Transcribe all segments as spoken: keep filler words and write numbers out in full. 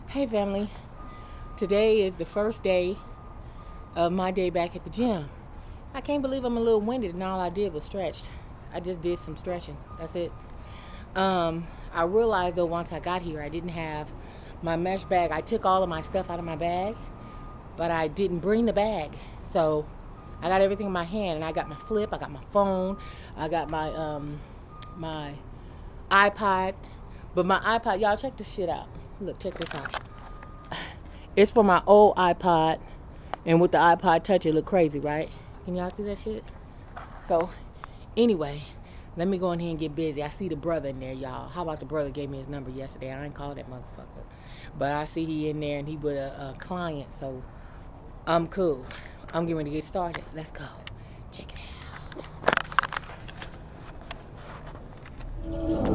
Hey family, today is the first day of my day back at the gym. I can't believe I'm a little winded and all I did was stretched. I just did some stretching, that's it. Um, I realized though once I got here I didn't have my mesh bag. I took all of my stuff out of my bag, but I didn't bring the bag. So I got everything in my hand and I got my flip, I got my phone, I got my, um, my iPod. But my iPod, y'all check this shit out. Look, check this out. It's for my old iPod, and with the iPod Touch, it look crazy, right? Can y'all see that shit? So, anyway, let me go in here and get busy. I see the brother in there, y'all. How about the brother gave me his number yesterday? I ain't called that motherfucker. But I see he in there, and he with a, a client, so I'm cool. I'm getting ready to get started. Let's go. Check it out.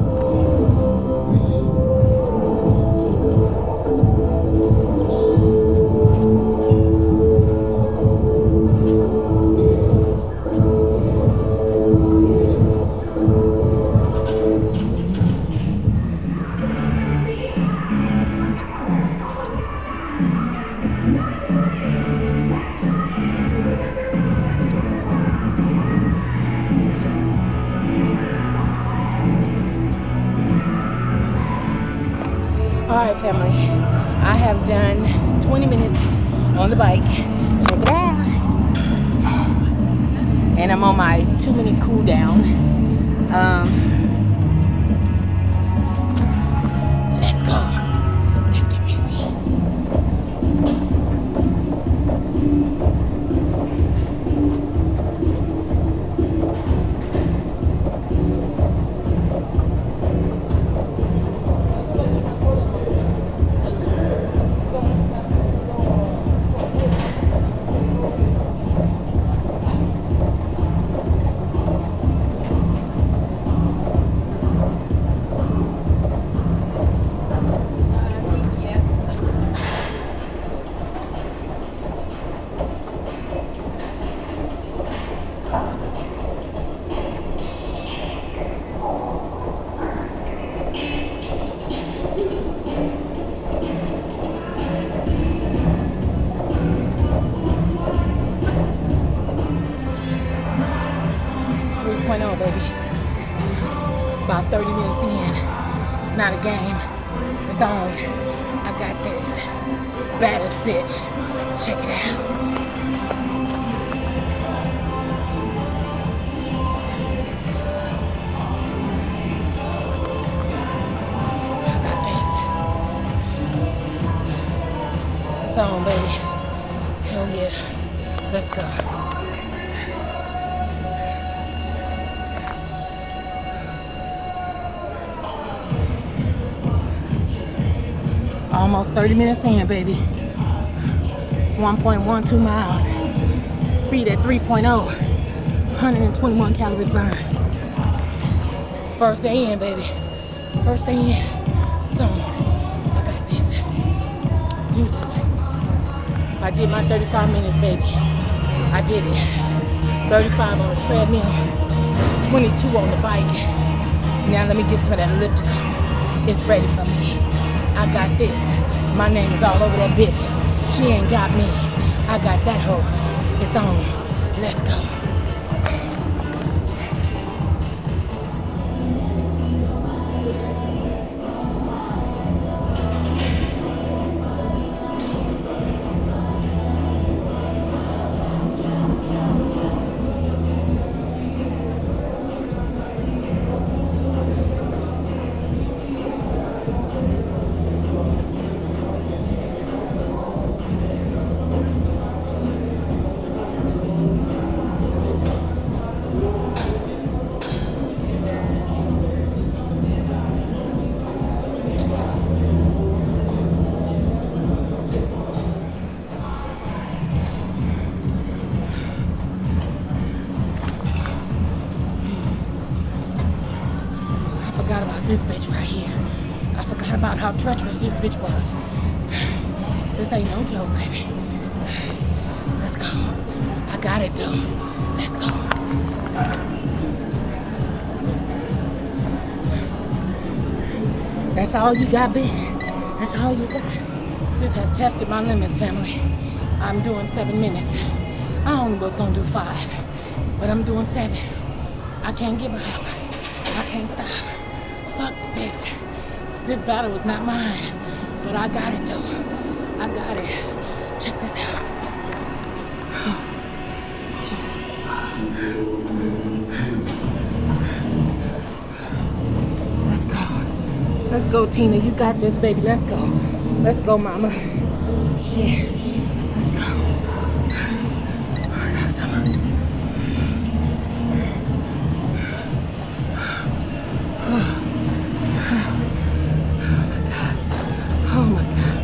Alright family, I have done twenty minutes on the bike. Check it out. And I'm on my two minute cool down. Um, let's go. Let's get busy. three point oh, baby. About thirty minutes in. It's not a game. It's on. I got this. Baddest bitch. Check it out. I got this. It's on, baby. Hell yeah. Let's go. Almost thirty minutes in, baby. one point one two miles. Speed at three point oh. one hundred twenty-one calories burned. It's first day in, baby. First day in. So, I got this. Juices. I did my thirty-five minutes, baby. I did it. thirty-five on the treadmill. twenty-two on the bike. Now let me get some of that elliptical. It's ready for me. I got this. My name is all over that bitch. She ain't got me. I got that hoe. It's on. Let's go. This bitch right here. I forgot about how treacherous this bitch was. This ain't no joke, baby. Let's go. I got it, dude. Let's go. That's all you got, bitch? That's all you got? This has tested my limits, family. I'm doing seven minutes. I only was gonna do five, but I'm doing seven. I can't give up. I can't stop. Fuck this. This battle is not mine, but I got it though. I got it. Check this out. Let's go. Let's go, Tina. You got this, baby. Let's go. Let's go, mama. Shit. Let's go. Oh my God.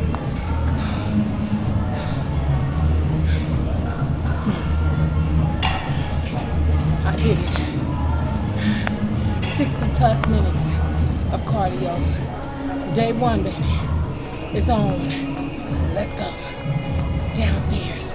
I did it. sixty plus minutes of cardio. Day one, baby. It's on. Let's go. Downstairs.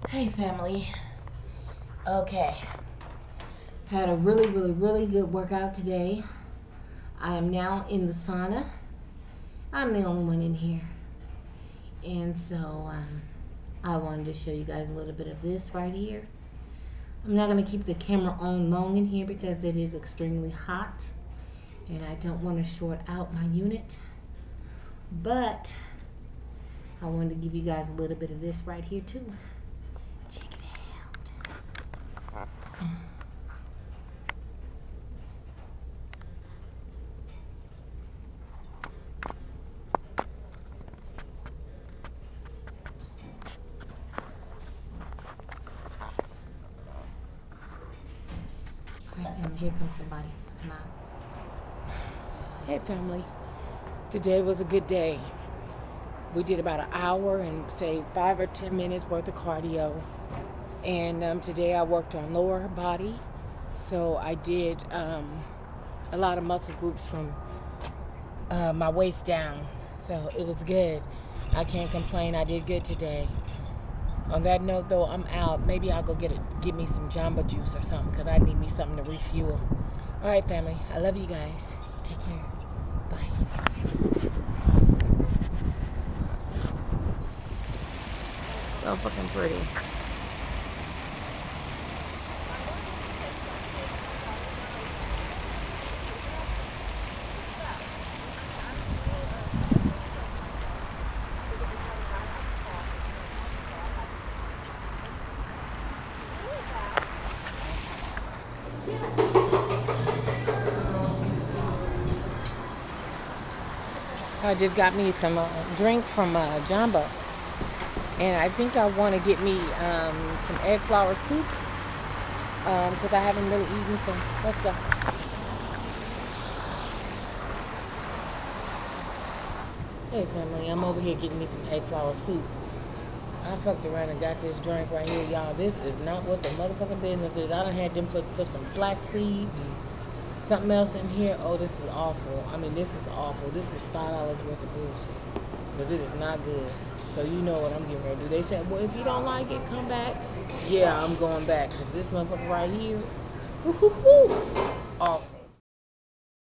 Hey family. Okay. Had a really, really, really good workout today. I am now in the sauna. I'm the only one in here. And so um, I wanted to show you guys a little bit of this right here. I'm not going to keep the camera on long in here because it is extremely hot. And I don't want to short out my unit. But I wanted to give you guys a little bit of this right here too. Check it out. Alright, family, here comes somebody. Come out. Hey family. Today was a good day. We did about an hour and say five or ten minutes worth of cardio. And um, today I worked on lower body. So I did um, a lot of muscle groups from uh, my waist down. So it was good. I can't complain. I did good today. On that note though, I'm out. Maybe I'll go get it, get me some Jamba Juice or something because I need me something to refuel. All right, family. I love you guys. Take care. Bye. So fucking pretty. I just got me some uh, drink from uh, Jamba. And I think I want to get me um, some egg flour soup because um, I haven't really eaten, so let's go. Hey family, I'm over here getting me some egg flour soup. I fucked around and got this drink right here, y'all. This is not what the motherfucking business is. I done had them put, put some flaxseed and something else in here. Oh, this is awful. I mean, this is awful. This was five dollars worth of bullshit because it is not good. So you know what I'm getting ready to do. They said, well, if you don't like it, come back. Yeah, I'm going back because this motherfucker right here, woo-hoo-hoo.